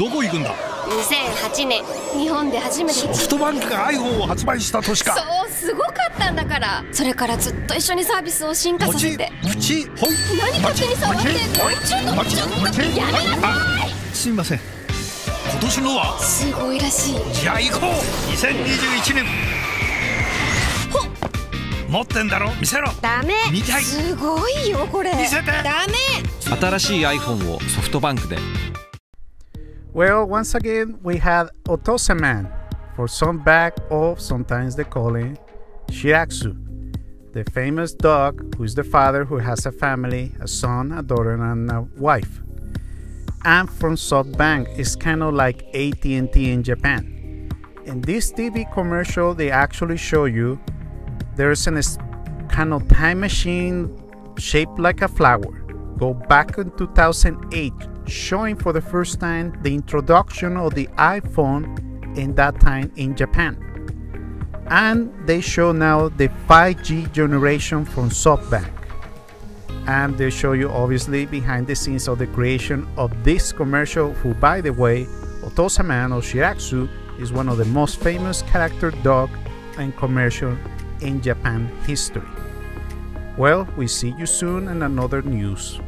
どこ行くんだ。 2008年日本で初めてソフトバンクが iPhone を発売した年か。 そうすごかったんだから。それからずっと一緒にサービスを進化させて。 プチホイ。 何勝手に触ってんの。ちょっとやめなさい。 すみません。今年のはすごいらしい。 じゃあ行こう。2021年持ってんだろ。見せろ。 ダメ。 見たい。 すごいよこれ。 見せて。 ダメ。 新しい iPhone をソフトバンクで。 Well, once again, we had Otosaman, for some back of sometimes they call him Shiratsu, the famous dog who is the father who has a family, a son, a daughter, and a wife. And from SoftBank, it's kind of like AT&T in Japan. In this TV commercial, they actually show you there's a kind of time machine shaped like a flower. Go back in 2008, showing for the first time the introduction of the iPhone in that time in Japan. And they show now the 5G generation from SoftBank. And they show you obviously behind the scenes of the creation of this commercial, who, by the way, Otosaman or Shiratsu is one of the most famous character dog and commercial in Japan history. Well, we see you soon in another news.